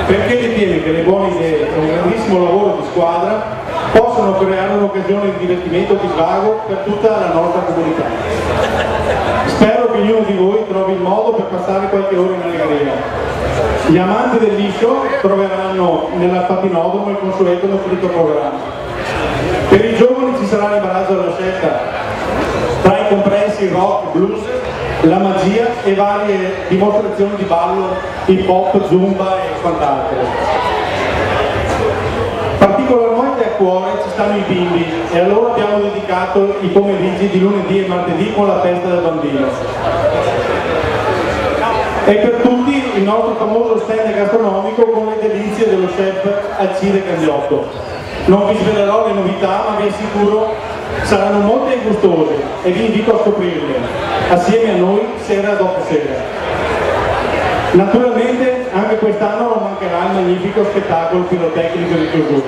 perché ritiene che le buone idee e un grandissimo lavoro di squadra possono creare un'occasione di divertimento e di svago per tutta la nostra comunità. Spero che ognuno di voi trovi il modo per passare qualche ora in allegria. Gli amanti del liscio troveranno nell'Alpatinodromo il consueto nutrito programma. Per i giovani ci sarà l'imbarazzo della scelta tra i compresi rock, blues, la magia e varie dimostrazioni di ballo, hip hop, zumba e quant'altro. Particolarmente a cuore ci stanno i bimbi e a loro abbiamo dedicato i pomeriggi di lunedì e martedì con la festa del bambino. E per tutti il nostro famoso stand gastronomico con le delizie dello chef Alcide Candiotto. Non vi svelerò le novità, ma vi assicuro saranno molte e gustose e vi invito a scoprirle assieme a noi sera dopo sera. Naturalmente anche quest'anno non mancherà il magnifico spettacolo pirotecnico di chiusura.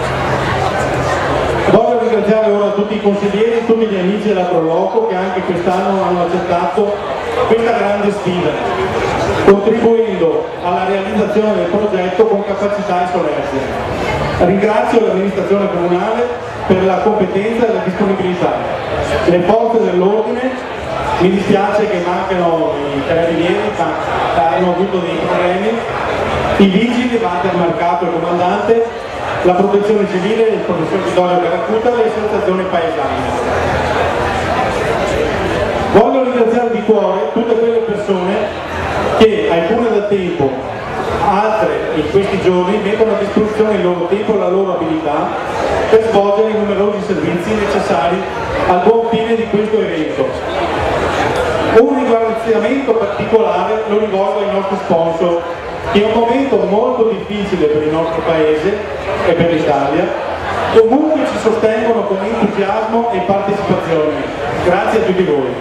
Voglio ringraziare ora tutti i consiglieri e tutti gli amici della Proloco che anche quest'anno hanno accettato questa grande sfida, contribuendo alla realizzazione del progetto con capacità e solerzia. Ringrazio l'amministrazione comunale per la competenza e la disponibilità, le forze dell'ordine, mi dispiace che mancano i carabinieri, ma hanno avuto dei problemi, i vigili, Walter Marcato e il comandante, la protezione civile, il professor Vittorio Caracuta e le associazioni paesane. Voglio ringraziare di cuore tutte quelle persone che, alcune da tempo, altre in questi giorni, mettono a disposizione il loro tempo e la loro abilità per svolgere i numerosi servizi necessari al buon fine di questo evento. Un ringraziamento particolare lo rivolgo ai nostri sponsor, che in un momento molto difficile per il nostro paese e per l'Italia, comunque ci sostengono con entusiasmo e partecipazione. Grazie a tutti voi.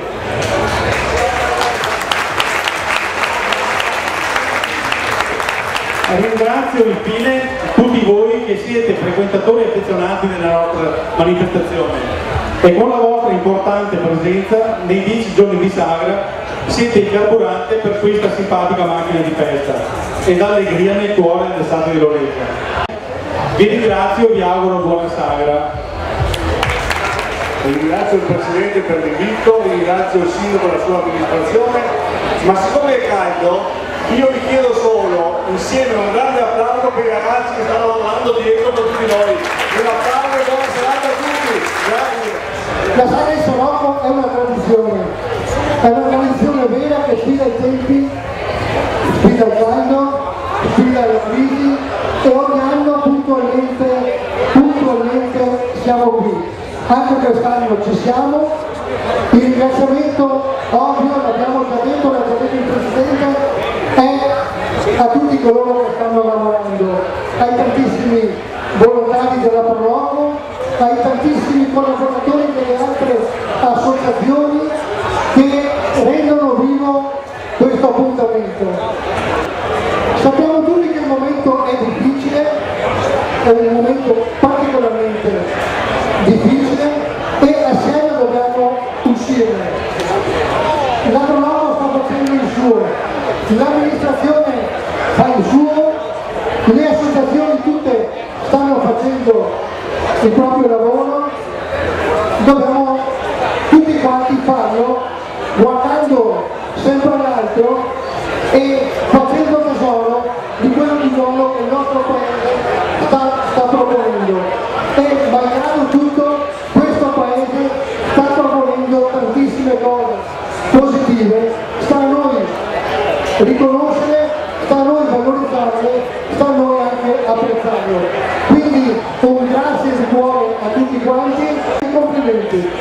Ringrazio infine tutti voi che siete frequentatori affezionati della nostra manifestazione e con la vostra importante presenza nei 10 giorni di sagra siete il carburante per questa simpatica macchina di festa e d'allegria nel cuore del Stato di Loreto. Vi ringrazio e vi auguro buona sagra. Ringrazio il Presidente per l'invito, ringrazio il Sindaco per la sua amministrazione, ma siccome è caldo io vi chiedo solo insieme un grande applauso per i ragazzi che stanno lavorando dietro per tutti noi. Un applauso e buona serata a tutti. Grazie. La sagra di Sorocco è una tradizione vera che sfida i tempi, sfida il caldo, sfida la crisi e ogni anno puntualmente siamo qui. Anche quest'anno ci siamo. Il ringraziamento ovvio, l'abbiamo già detto, l'ha già detto il Presidente, a tutti coloro che stanno lavorando, ai tantissimi volontari della Proloco, ai tantissimi collaboratori delle altre associazioni che rendono vivo questo appuntamento. Sappiamo tutti che il momento è difficile, è un momento particolarmente difficile e assieme dobbiamo uscire. La Proloco sta facendo il suo, l'amministrazione fa il suo, le associazioni tutte stanno facendo il proprio lavoro, dobbiamo tutti quanti farlo guardando sempre all'altro e facendo tesoro di quello di buono che il nostro paese sta proponendo e malgrado tutto questo paese sta proponendo tantissime cose positive, sta a noi riconoscere, sta a noi valorizzarle, sta a noi anche apprezzarle. Quindi un grazie di cuore a tutti quanti e complimenti.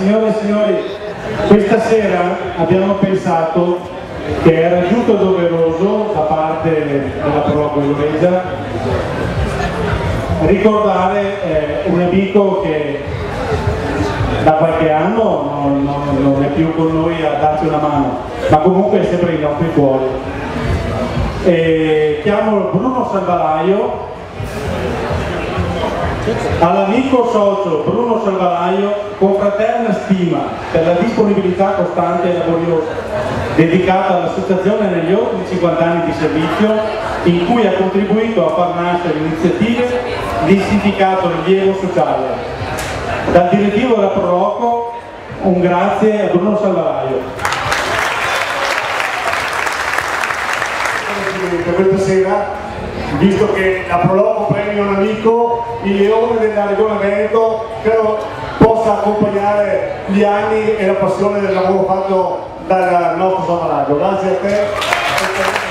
signore e signori, questa sera abbiamo pensato che era giusto e doveroso da parte della Proloco Ilovegia ricordare un amico che da qualche anno non è più con noi a darci una mano, ma comunque è sempre nei nostri cuori. Chiamo Bruno Salvalaio, all'amico socio Bruno Salvalaio, con fraterna stima per la disponibilità costante e laboriosa dedicata all'associazione negli oltre 50 anni di servizio, in cui ha contribuito a far nascere iniziative di significato rilievo sociale. Dal direttivo della Proloco un grazie a Bruno Salvalaio. Per questa sera, visto che la Proloco premia un amico, il leone della Regione Veneto credo possa accompagnare gli anni e la passione del lavoro fatto dal nostro Salvalaio. Grazie a te.